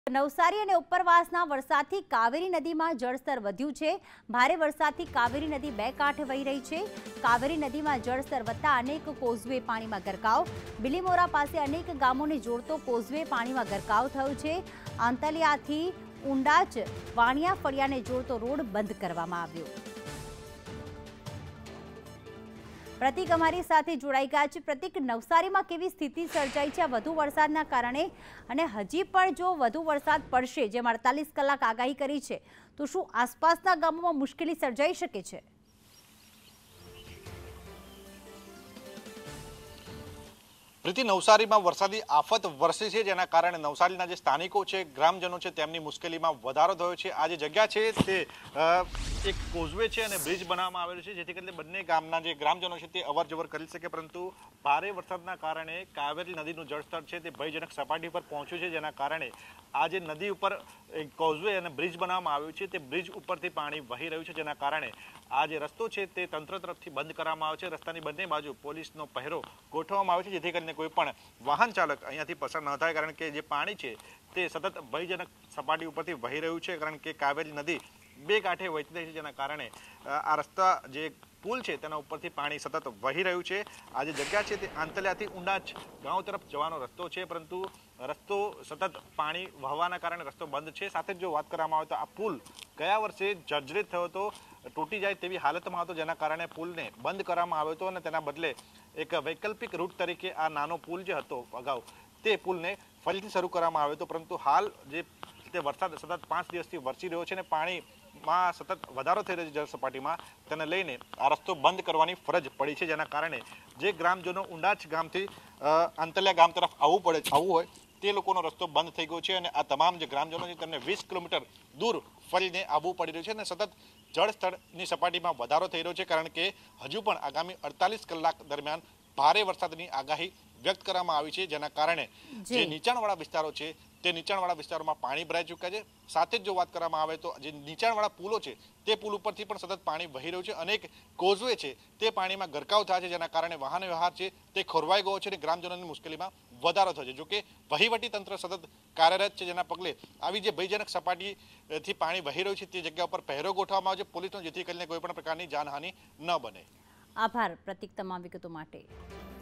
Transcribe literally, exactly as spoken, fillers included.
નવસારી અને ઉપરવાસના વરસાદથી કાવેરી નદીમાં જળસ્તર વધ્યું છે। ભારે વરસાદથી કાવેરી નદી બે કાંઠે વહી રહી છે। કાવેરી નદીમાં જળસ્તર વધતા અનેક કોઝવે પાણીમાં ગરકાવ। બિલીમોરા પાસે અનેક ગામોને જોડતો કોઝવે પાણીમાં ગરકાવ થયો છે। આંતલિયાથી ઉંડાચ વાણિયા ફળિયાને જોડતો રોડ બંધ કરવામાં આવ્યો। પ્રતિક અમારી સાથે જોડાઈ ગયા છે। પ્રતિક, નવસારીમાં કેવી સ્થિતિ સર્જાઈ છે આ વધુ વરસાદના કારણે, અને હજી પણ જો વધુ વરસાદ પડશે, જેમ અડતાલીસ કલાક આગાહી કરી છે, તો શું આસપાસના ગામોમાં મુશ્કેલી સર્જાઈ શકે છે? પ્રીતિ, નવસારીમાં વરસાદી આફત વરસી છે, જેના કારણે નવસારીના જે સ્થાનિકો છે, ગ્રામજનો છે, તેમની મુશ્કેલીમાં વધારો થયો છે। આ જે જગ્યા છે તે એક કોઝવે છે અને બ્રિજ બનાવવામાં આવેલો છે, જેથી કરીને બંને ગામના જે ગ્રામજનો છે તે અવર જવર કરી શકે, પરંતુ ભારે વરસાદના કારણે કાવેરી નદીનું જળસ્તર છે તે ભયજનક સપાટી પર પહોંચ્યું છે, જેના કારણે આ જે નદી ઉપર કોઝવે અને બ્રિજ બનાવવામાં આવ્યું છે તે બ્રિજ ઉપરથી પાણી વહી રહ્યું છે, જેના કારણે આ જે રસ્તો છે તે તંત્ર તરફથી બંધ કરવામાં આવ્યો છે। રસ્તાની બંને બાજુ પોલીસનો પહેરો ગોઠવવામાં આવ્યો છે, જેથી કરીને કોઈ પણ વાહન ચાલક અહીંયાથી પસાર ન થાય, કારણ કે જે પાણી છે તે સતત ભયજનક સપાટી ઉપરથી વહી રહ્યું છે, કારણ કે કાવેરી નદી બે કાંઠે વહેતી થઈ છે, જેના કારણે આ રસ્તા જે પુલ છે તેના ઉપરથી પાણી સતત વહી રહ્યું છે। આ જે જગ્યા છે તે આંતલિયાથી ઉંડાચ ગાંવ તરફ જવાનો રસ્તો છે, પરંતુ રસ્તો સતત પાણી વહવાના કારણે રસ્તો બંધ છે। સાથે જ જો વાત કરવામાં આવે તો આ પુલ ગયા વર્ષે જર્જરિત થયો હતો, તૂટી જાય તેવી હાલતમાં હતો, જેના કારણે પુલને બંધ કરવામાં આવ્યો હતો અને તેના બદલે એક વૈકલ્પિક રૂટ તરીકે આ નાનો પુલ જે હતો અગાઉ તે પુલને ફરીથી શરૂ કરવામાં આવ્યો હતો, પરંતુ હાલ જે તે વરસાદ સતત પાંચ દિવસથી વરસી રહ્યો છે અને પાણીમાં સતત વધારો થઈ રહ્યો છે જળ સપાટીમાં, તેને લઈને આ રસ્તો બંધ કરવાની ફરજ પડી છે, જેના કારણે જે ગ્રામજનો ઉંડાચ ગામથી આંતલિયા ગામ તરફ આવવું પડે આવવું હોય તે લોકોનો રસ્તો બંધ થઈ ગયો છે, અને આ તમામ જે ગ્રામજનો છે તેમને વીસ કિલોમીટર દૂર ફરીને આવવું પડી રહ્યું છે, અને સતત જળ સ્થળની સપાટીમાં વધારો થઈ રહ્યો છે, કારણ કે હજુ પણ આગામી અડતાલીસ કલાક દરમિયાન ભારે વરસાદની આગાહી વ્યક્ત કરવામાં આવી છે, જેના કારણે જે નીચાણવાળા વિસ્તારો છે તે નીચાણવાળા વિસ્તારોમાં પાણી ભરાઈ ચૂક્યા છે। સાથે જ જો વાત કરવામાં આવે તો જે નીચાણવાળા પુલો છે તે પુલ ઉપરથી પણ સતત પાણી વહી રહ્યું છે, અનેક કોઝવે છે તે પાણીમાં ગરકાવ થયા છે, જેના કારણે વાહન વ્યવહાર છે તે ખોરવાઈ ગયો છે અને ગ્રામજનોની મુશ્કેલીમાં વધારો થયો છે। જોકે વહીવટી તંત્ર સતત કાર્યરત છે, જેના પગલે આવી જે ભયજનક સપાટીથી પાણી વહી રહ્યું છે તે જગ્યા ઉપર પહેરો ગોઠવવામાં આવે છે પોલીસનો, જેથી કરીને કોઈ પણ પ્રકારની જાનહાનિ ન બને। આભાર પ્રતિક, તમામ વિગતો માટે।